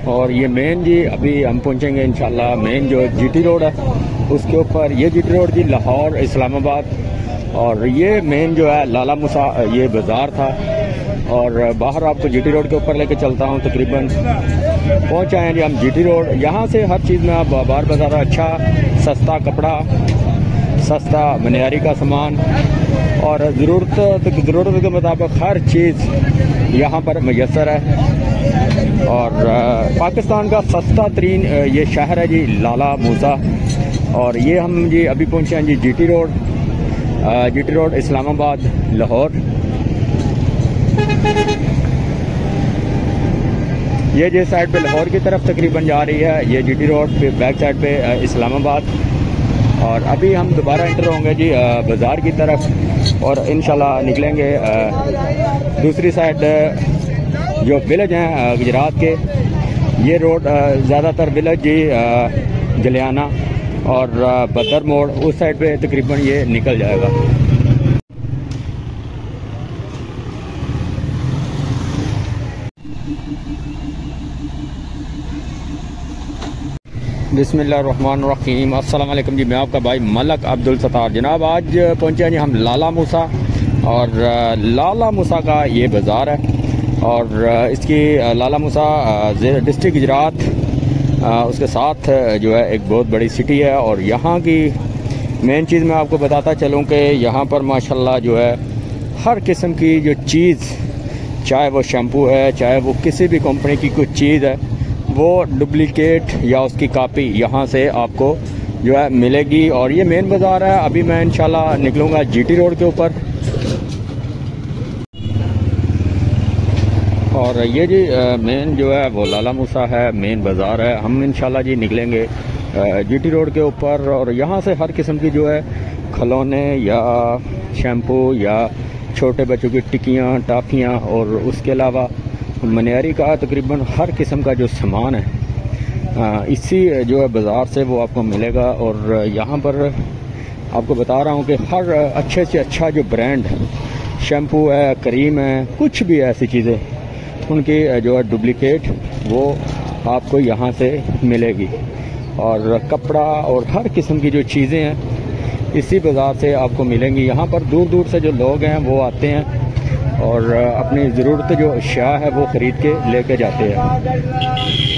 और ये मेन जी अभी हम पहुंचेंगे इंशाल्लाह मेन जो जीटी रोड है उसके ऊपर। ये जीटी रोड जी लाहौर इस्लामाबाद, और ये मेन जो है लाला मूसा ये बाज़ार था। और बाहर आपको जीटी रोड के ऊपर लेके चलता हूँ। तकरीबन पहुँच आए हैं जी हम जीटी रोड। यहाँ से हर चीज़ में आप बाहर बाज़ार अच्छा सस्ता कपड़ा, सस्ता मनियारी का सामान और ज़रूरत के मुताबिक हर चीज़ यहाँ पर मैसर है। और पाकिस्तान का सस्ता तरीन ये शहर है जी लाला मूसा। और ये हम जी अभी पहुँचे हैं जी जीटी रोड इस्लामाबाद लाहौर। ये जिस साइड पे लाहौर की तरफ तकरीबन जा रही है ये जीटी रोड पे, बैक साइड पे इस्लामाबाद। और अभी हम दोबारा एंटर होंगे जी बाज़ार की तरफ और इंशाल्लाह निकलेंगे दूसरी साइड जो विलेज हैं गुजरात के। ये रोड ज़्यादातर विलेज जी जलियाना और बदर मोड़ उस साइड पे तकरीबन ये निकल जाएगा। बिस्मिल्लाहिर्रहमानिर्रहीम। अस्सलाम वालेकुम जी, मैं आपका भाई मलक अब्दुल सत्तार। जनाब आज पहुँचे हैं जी हम लाला मूसा, और लाला मूसा का ये बाज़ार है। और इसकी लाला मूसा डिस्ट्रिक्ट गुजरात उसके साथ जो है एक बहुत बड़ी सिटी है। और यहाँ की मेन चीज़ मैं आपको बताता चलूँ कि यहाँ पर माशाल्लाह जो है हर किस्म की जो चीज़, चाहे वो शैम्पू है, चाहे वो किसी भी कंपनी की कुछ चीज़ है, वो डुप्लीकेट या उसकी कॉपी यहाँ से आपको जो है मिलेगी। और ये मेन बाज़ार है। अभी मैं इंशाल्लाह निकलूँगा जीटी रोड के ऊपर। और ये जी मेन जो है वो लाला मूसा है, मेन बाज़ार है। हम इंशाल्लाह जी निकलेंगे जीटी रोड के ऊपर। और यहाँ से हर किस्म की जो है खिलौने या शैम्पू या छोटे बच्चों की टिक्कियाँ, टाफ़ियाँ और उसके अलावा मनियारी का तकरीबन हर किस्म का जो सामान है इसी जो है बाज़ार से वो आपको मिलेगा। और यहाँ पर आपको बता रहा हूँ कि हर अच्छे से अच्छा जो ब्रांड शैम्पू है, क्रीम है, कुछ भी ऐसी चीज़ें उनकी जो है डुप्लीकेट वो आपको यहाँ से मिलेगी। और कपड़ा और हर किस्म की जो चीज़ें हैं इसी बाज़ार से आपको मिलेंगी। यहाँ पर दूर दूर से जो लोग हैं वो आते हैं और अपनी ज़रूरत जो अशिया है वो ख़रीद के लेके जाते हैं।